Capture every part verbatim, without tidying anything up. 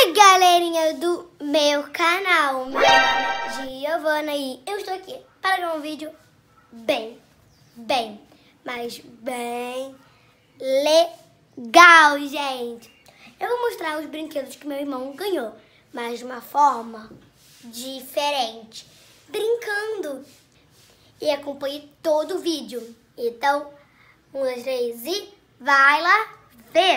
Oi, galerinha do meu canal, meu nome é Giovana e eu estou aqui para gravar um vídeo bem, bem, mas bem legal, gente. Eu vou mostrar os brinquedos que meu irmão ganhou, mas de uma forma diferente, brincando. E acompanhe todo o vídeo. Então, um, dois, três e vai lá ver!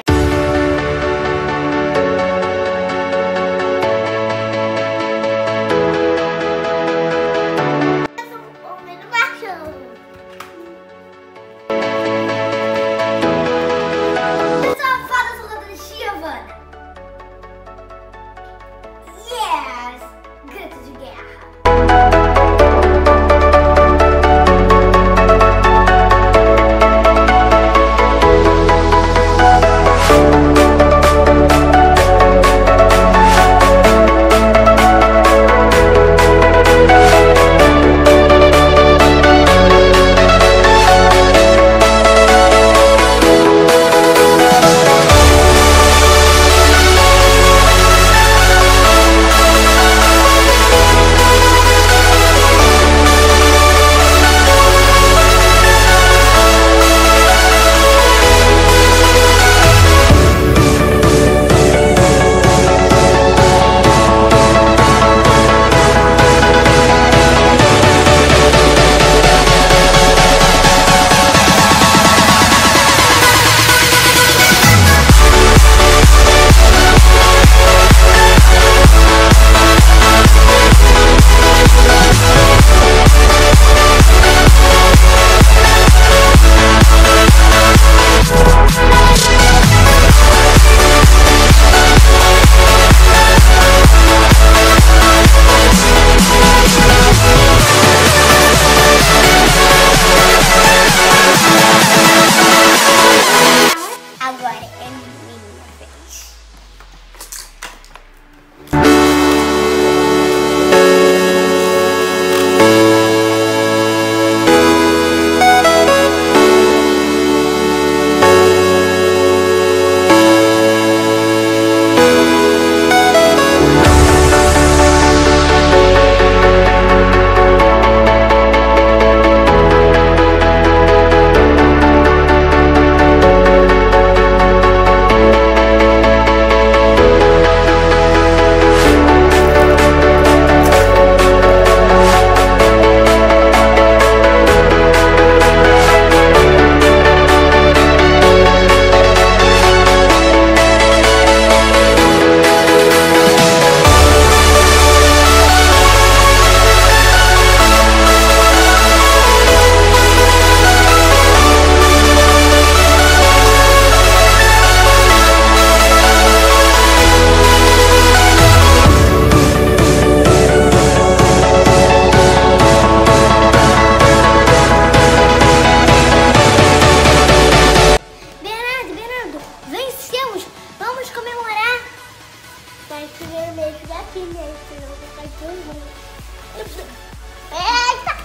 Eita!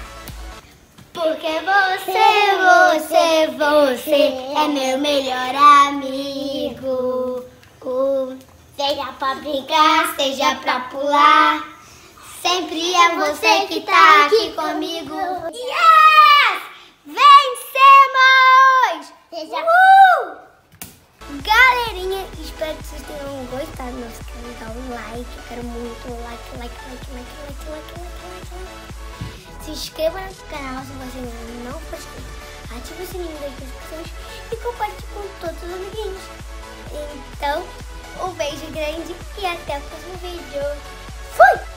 Porque você, você, você é meu melhor amigo. Uh, seja pra brincar, seja pra pular, sempre é você que tá aqui comigo. Yes! Vencemos! Seja... Uh! Galerinha, espero que vocês tenham gostado. Não se esqueçam de dar um like. Eu quero muito like, like, like, like, like, like, like, like, like. Se inscreva no canal se você ainda não for inscrito. Ative o sininho das notificações e compartilhe com todos os amiguinhos. Então, um beijo grande e até o próximo vídeo. Fui!